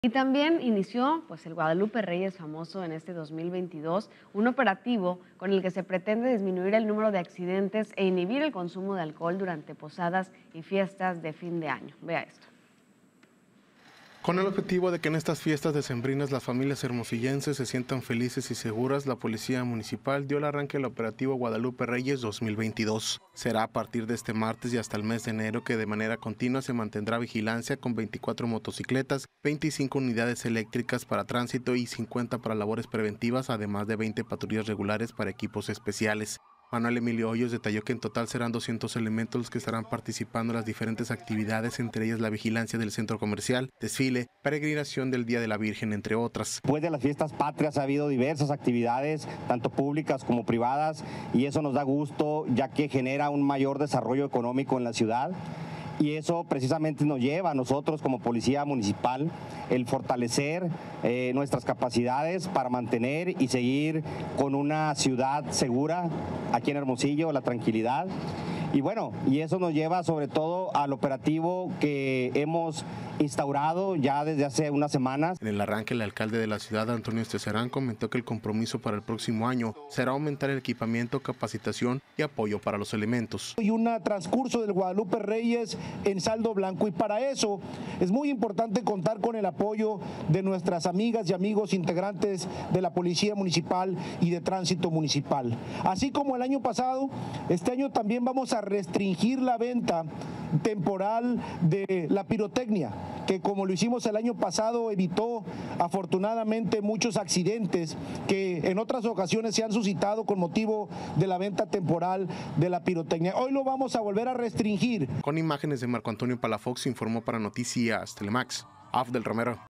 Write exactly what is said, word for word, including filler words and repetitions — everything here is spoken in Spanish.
Y también inició pues, el Guadalupe Reyes famoso en este dos mil veintidós, un operativo con el que se pretende disminuir el número de accidentes e inhibir el consumo de alcohol durante posadas y fiestas de fin de año. Vea esto. Con el objetivo de que en estas fiestas decembrinas las familias hermosillenses se sientan felices y seguras, la Policía Municipal dio el arranque al operativo Guadalupe Reyes dos mil veintidós. Será a partir de este martes y hasta el mes de enero que de manera continua se mantendrá vigilancia con veinticuatro motocicletas, veinticinco unidades eléctricas para tránsito y cincuenta para labores preventivas, además de veinte patrullas regulares para equipos especiales. Manuel Emilio Hoyos detalló que en total serán doscientos elementos los que estarán participando en las diferentes actividades, entre ellas la vigilancia del centro comercial, desfile, peregrinación del Día de la Virgen, entre otras. Después de las fiestas patrias ha habido diversas actividades, tanto públicas como privadas, y eso nos da gusto ya que genera un mayor desarrollo económico en la ciudad. Y eso precisamente nos lleva a nosotros como Policía Municipal el fortalecer eh, nuestras capacidades para mantener y seguir con una ciudad segura aquí en Hermosillo, la tranquilidad. Y bueno, y eso nos lleva sobre todo al operativo que hemos instaurado ya desde hace unas semanas. En el arranque, el alcalde de la ciudad, Antonio Esteserán, comentó que el compromiso para el próximo año será aumentar el equipamiento, capacitación y apoyo para los elementos. Y un transcurso del Guadalupe Reyes en saldo blanco, y para eso es muy importante contar con el apoyo de nuestras amigas y amigos integrantes de la Policía Municipal y de Tránsito Municipal. Así como el año pasado, este año también vamos a restringir la venta temporal de la pirotecnia, que como lo hicimos el año pasado evitó afortunadamente muchos accidentes que en otras ocasiones se han suscitado con motivo de la venta temporal de la pirotecnia. Hoy lo vamos a volver a restringir. Con imágenes de Marco Antonio Palafox informó para Noticias Telemax, Afdel Romero.